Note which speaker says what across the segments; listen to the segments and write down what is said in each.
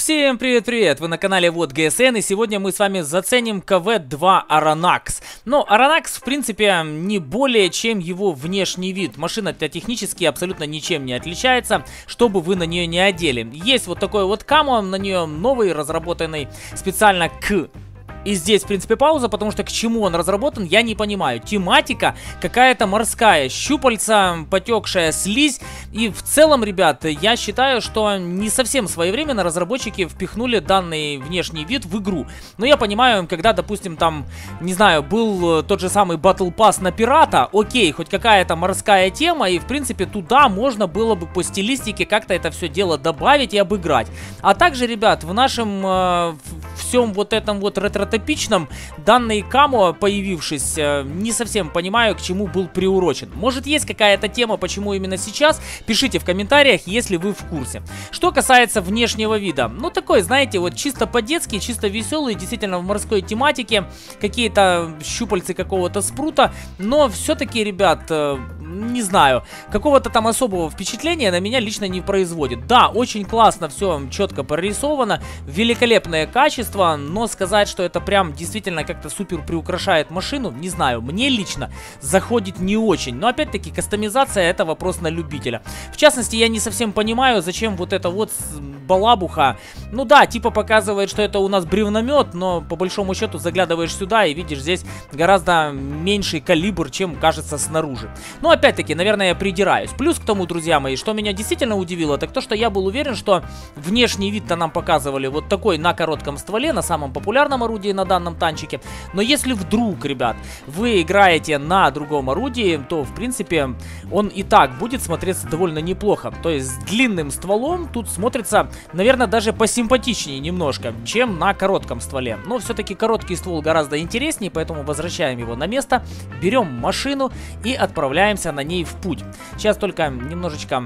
Speaker 1: Всем привет-привет! Вы на канале Вот ГСН, и сегодня мы с вами заценим КВ-2 Аронакс. Но Аронакс, в принципе, не более чем его внешний вид. Машина-то технически абсолютно ничем не отличается, что бы вы на нее не одели. Есть вот такой вот камо, на нее новый, разработанный специально к... И здесь, в принципе, пауза, потому что к чему он разработан, я не понимаю. Тематика какая-то морская, щупальца, потекшая слизь. И в целом, ребят, я считаю, что не совсем своевременно разработчики впихнули данный внешний вид в игру. Но я понимаю, когда, допустим, там, не знаю, был тот же самый Battle Pass на пирата, окей, хоть какая-то морская тема, и, в принципе, туда можно было бы по стилистике как-то это все дело добавить и обыграть. А также, ребят, в нашем всем вот этом вот ретро-топичном данный камо, появившись, не совсем понимаю, к чему был приурочен. Может, есть какая-то тема, почему именно сейчас? Пишите в комментариях, если вы в курсе. Что касается внешнего вида, ну такой, знаете, вот чисто по-детски, чисто веселый, действительно в морской тематике, какие-то щупальцы какого-то спрута, но все-таки, ребят, не знаю, какого-то там особого впечатления на меня лично не производит. Да, очень классно все четко прорисовано, великолепное качество, но сказать, что это прям действительно как-то супер приукрашает машину, не знаю, мне лично заходит не очень. Но опять-таки кастомизация — это вопрос на любителя. В частности, я не совсем понимаю, зачем вот это вот балабуха. Ну да, типа показывает, что это у нас бревномет, но по большому счету заглядываешь сюда и видишь здесь гораздо меньший калибр, чем кажется снаружи. Но опять-таки, наверное, я придираюсь. Плюс к тому, друзья мои, что меня действительно удивило, так то, что я был уверен, что внешний вид-то нам показывали вот такой на коротком стволе, на самом популярном орудии на данном танчике. Но если вдруг, ребят, вы играете на другом орудии, то, в принципе, он и так будет смотреться довольно неплохо. То есть с длинным стволом тут смотрится, наверное, даже посимпатичнее немножко, чем на коротком стволе. Но все-таки короткий ствол гораздо интереснее, поэтому возвращаем его на место, берем машину и отправляемся на ней в путь. Сейчас только немножечко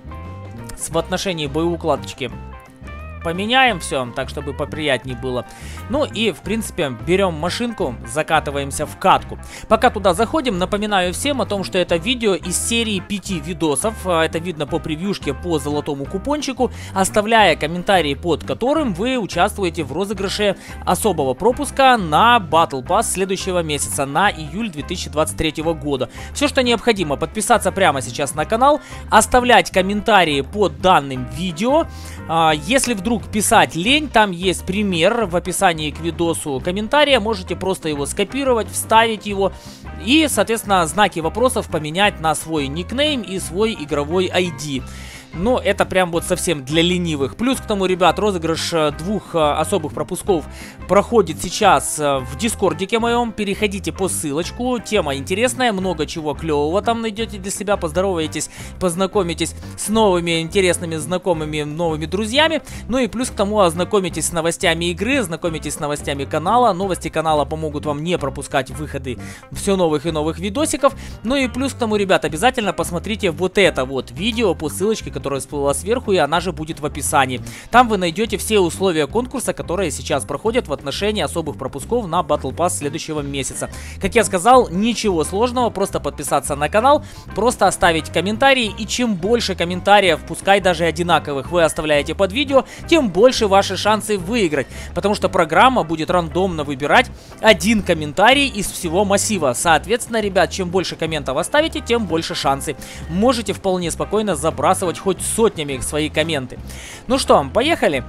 Speaker 1: в отношении боеукладочки поменяем все, так чтобы поприятнее было. Ну и, в принципе, берем машинку, закатываемся в катку. Пока туда заходим, напоминаю всем о том, что это видео из серии 5 видосов. Это видно по превьюшке, по золотому купончику, оставляя комментарии, под которым вы участвуете в розыгрыше особого пропуска на Battle Pass следующего месяца, на июль 2023 года. Все, что необходимо: подписаться прямо сейчас на канал, оставлять комментарии под данным видео. Если вдруг писать лень, там есть пример в описании к видосу комментария, можете просто его скопировать, вставить его и, соответственно, знаки вопросов поменять на свой никнейм и свой игровой ID. Но это прям вот совсем для ленивых. Плюс к тому, ребят, розыгрыш двух особых пропусков проходит сейчас в дискордике моем. Переходите по ссылочку. Тема интересная, много чего клевого там найдете для себя. Поздороваетесь, познакомитесь с новыми интересными знакомыми, новыми друзьями. Ну и плюс к тому ознакомитесь с новостями игры, ознакомитесь с новостями канала. Новости канала помогут вам не пропускать выходы все новых и новых видосиков. Ну и плюс к тому, ребят, обязательно посмотрите вот это вот видео по ссылочке, которая всплыла сверху, и она же будет в описании. Там вы найдете все условия конкурса, которые сейчас проходят в отношении особых пропусков на Battle Pass следующего месяца. Как я сказал, ничего сложного, просто подписаться на канал, просто оставить комментарии, и чем больше комментариев, пускай даже одинаковых, вы оставляете под видео, тем больше ваши шансы выиграть, потому что программа будет рандомно выбирать один комментарий из всего массива. Соответственно, ребят, чем больше комментов оставите, тем больше шансы. Можете вполне спокойно забрасывать хоть сотнями свои комменты. Ну что, поехали.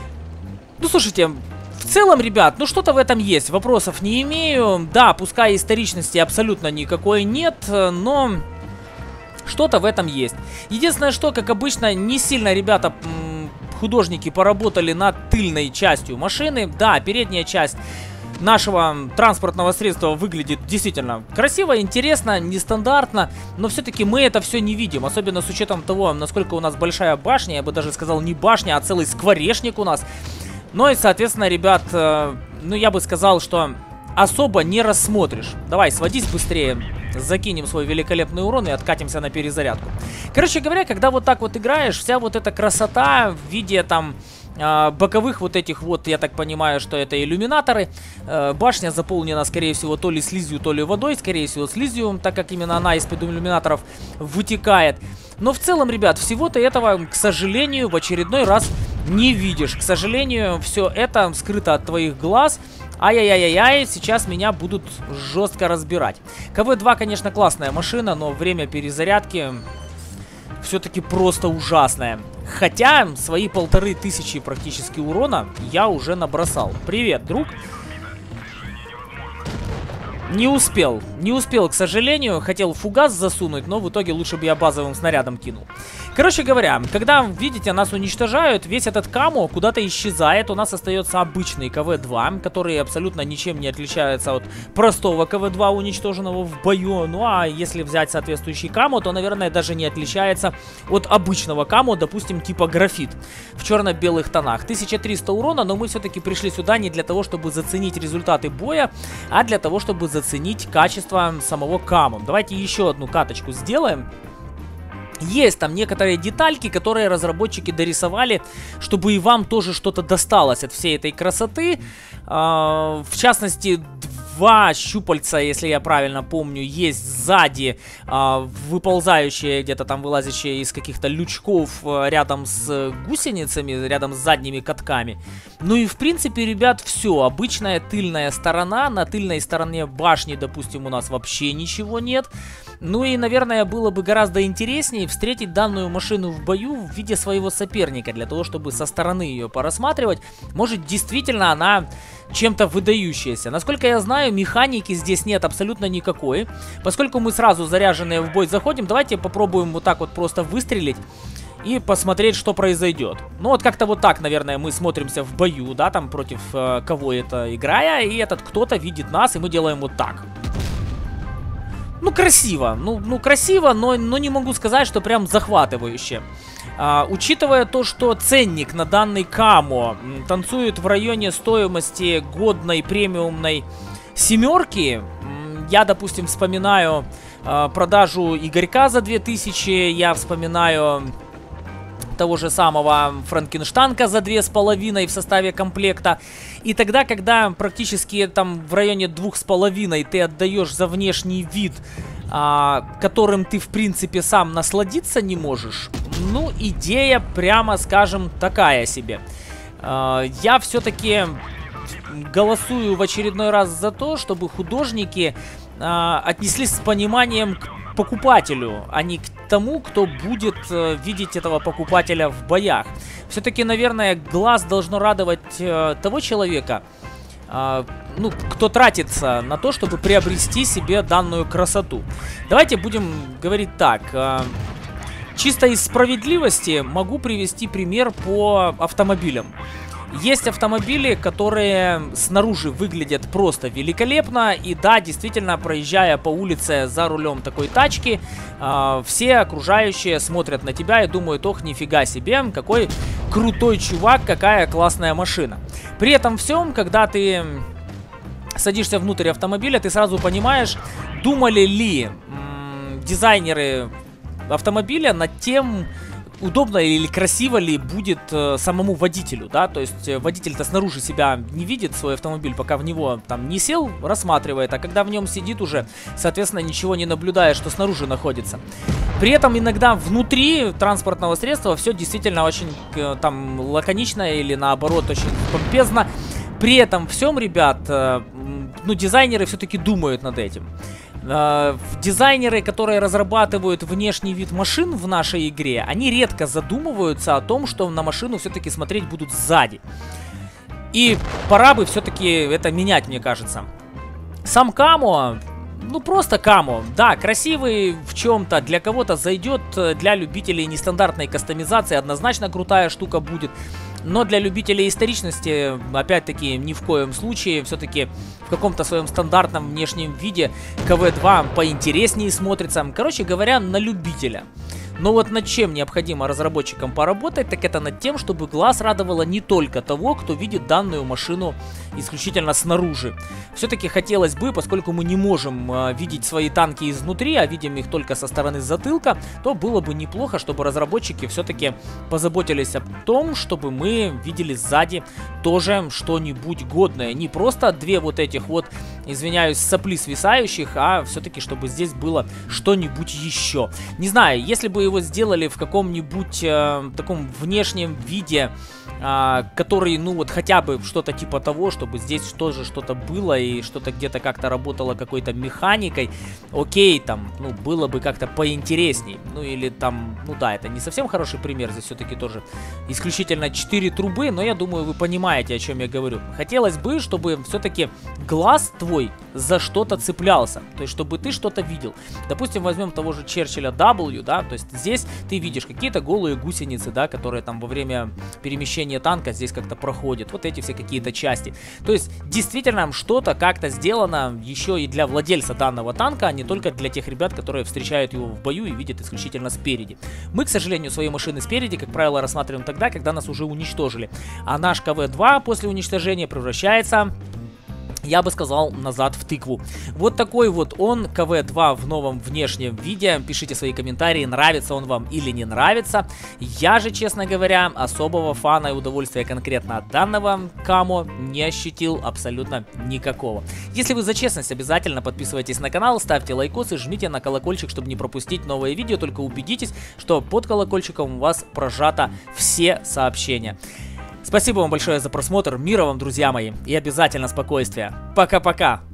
Speaker 1: Ну, слушайте, в целом, ребят, ну что-то в этом есть. Вопросов не имею. Да, пускай историчности абсолютно никакой нет, но что-то в этом есть. Единственное, что, как обычно, не сильно, ребята, художники поработали над тыльной частью машины. Да, передняя часть нашего транспортного средства выглядит действительно красиво, интересно, нестандартно, но все-таки мы это все не видим, особенно с учетом того, насколько у нас большая башня, я бы даже сказал не башня, а целый скворечник у нас. Ну и, соответственно, ребят, ну я бы сказал, что особо не рассмотришь. Давай, сводись быстрее, закинем свой великолепный урон и откатимся на перезарядку. Короче говоря, когда вот так вот играешь, вся вот эта красота в виде там боковых вот этих вот, я так понимаю, что это иллюминаторы. Башня заполнена, скорее всего, то ли слизью, то ли водой. Скорее всего, слизью, так как именно она из-под иллюминаторов вытекает. Но в целом, ребят, всего-то этого, к сожалению, в очередной раз не видишь. К сожалению, все это скрыто от твоих глаз. Ай-яй-яй-яй, сейчас меня будут жестко разбирать. КВ-2, конечно, классная машина, но время перезарядки все-таки просто ужасное. Хотя свои 1500 практически урона я уже набросал. Привет, друг. Не успел, к сожалению. Хотел фугас засунуть, но в итоге лучше бы я базовым снарядом кинул. Короче говоря, когда, видите, нас уничтожают, весь этот камо куда-то исчезает. У нас остается обычный КВ-2, который абсолютно ничем не отличается от простого КВ-2, уничтоженного в бою. Ну а если взять соответствующий камо, то, наверное, даже не отличается от обычного камо, допустим, типа графит в черно-белых тонах. 1300 урона, но мы все-таки пришли сюда не для того, чтобы заценить результаты боя, а для того, чтобы заценить качество самого камо. Давайте еще одну каточку сделаем. Есть там некоторые детальки, которые разработчики дорисовали, чтобы и вам тоже что-то досталось от всей этой красоты. В частности, два щупальца, если я правильно помню, есть сзади, выползающие, где-то там вылазящие из каких-то лючков рядом с гусеницами, рядом с задними катками. Ну и в принципе, ребят, все. Обычная тыльная сторона. На тыльной стороне башни, допустим, у нас вообще ничего нет. Ну и, наверное, было бы гораздо интереснее встретить данную машину в бою в виде своего соперника, для того, чтобы со стороны ее порассматривать. Может, действительно она чем-то выдающаяся. Насколько я знаю, механики здесь нет абсолютно никакой. Поскольку мы сразу заряженные в бой заходим, давайте попробуем вот так вот просто выстрелить и посмотреть, что произойдет. Ну вот как-то вот так, наверное, мы смотримся в бою, да, там против кого это играя, и этот кто-то видит нас, и мы делаем вот так. Ну, красиво. Ну красиво, но не могу сказать, что прям захватывающе. Учитывая то, что ценник на данный камо танцует в районе стоимости годной премиумной семерки, я, допустим, вспоминаю продажу Игорька за 2000, я вспоминаю того же самого Франкенштанка за 2500 в составе комплекта. И тогда, когда практически там в районе 2500 ты отдаешь за внешний вид, которым ты, в принципе, сам насладиться не можешь, ну, идея, прямо скажем, такая себе. Я все-таки голосую в очередной раз за то, чтобы художники отнеслись с пониманием к покупателю, а не к тому, кто будет видеть этого покупателя в боях. Все-таки, наверное, глаз должно радовать того человека, ну, кто тратится на то, чтобы приобрести себе данную красоту. Давайте будем говорить так. Чисто из справедливости могу привести пример по автомобилям. Есть автомобили, которые снаружи выглядят просто великолепно. И да, действительно, проезжая по улице за рулем такой тачки, все окружающие смотрят на тебя и думают: ох, нифига себе, какой крутой чувак, какая классная машина. При этом всем, когда ты садишься внутрь автомобиля, ты сразу понимаешь, думали ли дизайнеры автомобиля над тем, удобно или красиво ли будет самому водителю, да, то есть водитель-то снаружи себя не видит, свой автомобиль, пока в него там не сел, рассматривает, а когда в нем сидит уже, соответственно, ничего не наблюдая, что снаружи находится. При этом иногда внутри транспортного средства все действительно очень там лаконично или наоборот очень помпезно. При этом всем, ребят, ну, дизайнеры все-таки думают над этим. Дизайнеры, которые разрабатывают внешний вид машин в нашей игре, они редко задумываются о том, что на машину все-таки смотреть будут сзади. И пора бы все-таки это менять, мне кажется. Сам камо, ну просто камо, да, красивый в чем-то, для кого-то зайдет, для любителей нестандартной кастомизации однозначно крутая штука будет. Но для любителей историчности, опять-таки, ни в коем случае, все-таки в каком-то своем стандартном внешнем виде КВ-2 поинтереснее смотрится. Короче говоря, на любителя. Но вот над чем необходимо разработчикам поработать, так это над тем, чтобы глаз радовало не только того, кто видит данную машину исключительно снаружи. Все-таки хотелось бы, поскольку мы не можем видеть свои танки изнутри, а видим их только со стороны затылка, то было бы неплохо, чтобы разработчики все-таки позаботились о том, чтобы мы видели сзади тоже что-нибудь годное. Не просто две вот этих вот, извиняюсь, сопли свисающих, а все-таки чтобы здесь было что-нибудь еще. Не знаю, если бы его сделали в каком-нибудь таком внешнем виде, который, ну вот хотя бы что-то типа того, чтобы здесь тоже что-то было и что-то где-то как-то работало какой-то механикой, окей, там, ну, было бы как-то поинтересней. Ну или там, ну да, это не совсем хороший пример, здесь все-таки тоже исключительно 4 трубы, но я думаю, вы понимаете, о чем я говорю. Хотелось бы, чтобы все-таки глаз твой за что-то цеплялся, то есть чтобы ты что-то видел. Допустим, возьмем того же Черчилля W, да, то есть здесь ты видишь какие-то голые гусеницы, да, которые там во время перемещения танка здесь как-то проходят, вот эти все какие-то части. То есть действительно что-то как-то сделано еще и для владельца данного танка, а не только для тех ребят, которые встречают его в бою и видят исключительно спереди. Мы, к сожалению, свои машины спереди, как правило, рассматриваем тогда, когда нас уже уничтожили. А наш КВ-2 после уничтожения превращается, я бы сказал, назад в тыкву. Вот такой вот он, КВ-2 в новом внешнем виде. Пишите свои комментарии, нравится он вам или не нравится. Я же, честно говоря, особого фана и удовольствия конкретно от данного камо не ощутил абсолютно никакого. Если вы за честность, обязательно подписывайтесь на канал, ставьте лайкосы, жмите на колокольчик, чтобы не пропустить новые видео. Только убедитесь, что под колокольчиком у вас прожато все сообщения. Спасибо вам большое за просмотр, мира вам, друзья мои, и обязательно спокойствия. Пока-пока!